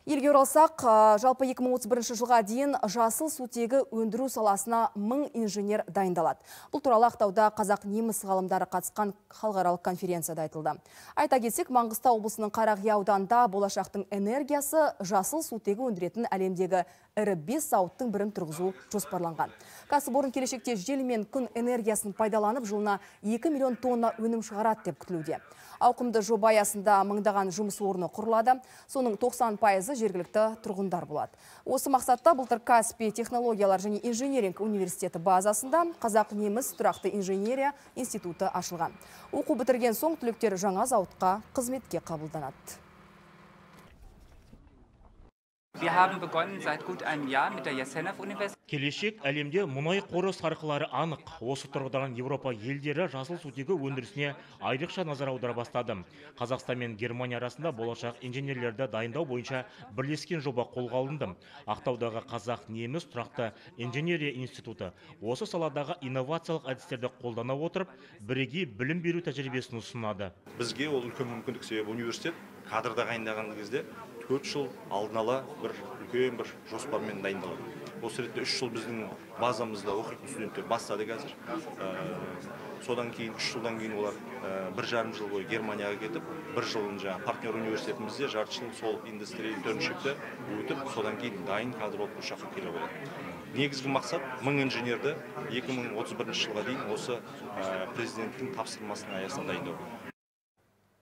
Елге оралсақ, жалпы 2031 жылға дейін жасыл сутегі өндіру саласына 1000 инженер дайындалады. Бұл туралы Ақтауда қазақ-неміс ғалымдары қатысқан халықаралық конференцияда айтылды. Айта кетсек, Маңғыстау облысының Қарақия ауданында болашақтың энергиясы жасыл сутегі өндіретін әлемдегі ірі 5 зауыттың бірін тұрғызу жоспарланған. Кәсіпорын келешекте жел мен күн энергиясын пайдаланып, жылына 2 миллион тонна өнім шығарады деп күтілуде. Ауқымды жоба аясында мыңдаған жұмыс орны құрылады. Соның 90% жергілікті тұрғындар болады. Осы мақсатта былтыр Каспий технологиялар және инженеринг университеті базасында қазақ-неміс тұрақты инженерия институты ашылған. Оқу бітірген соң түлектер жаңа зауытқа қызметке қабылданады. Wir haben begonnen seit gut einem Jahr mit der Universität. Келешек әлемде мұнай қоры сарқылары анық. Осы тұрғыдан Еуропа елдері жасыл сутегі өндірісіне айрықша назар аудара бастады. Қазақстан мен Германия арасында болашақ инженерлерді дайындау бойынша бірлескен жоба қолға алынды. Ақтаудағы қазақ-неміс тұрақты инженерия институты осы саладағы инновациялық әдістерді қолдана отырып, бірегей білім беру тәжірибесін ұсынады. Бізге ол үлкен мүмкіндік, себебі университет кадрда дайындаған кезде 4 жыл алдын ала бір үлкен бір жоспармен дайындалады. Осы ретте 3 жыл біздің базамызда оқитын студенттер бастады қазір. Содан кейін 3 жылдан кейін олар 1,5 жыл бойы Германияға кетіп, 1 жылын жаңа партнер университетімізде жарты жыл сол индустрия интерншипті өтіп, содан кейін дайын кадр болып бұл жаққа келе болады. Негізгі мақсат 1000 инженерді 2031 жылға дейін осы президенттің тапсырмасының аясында дайындау.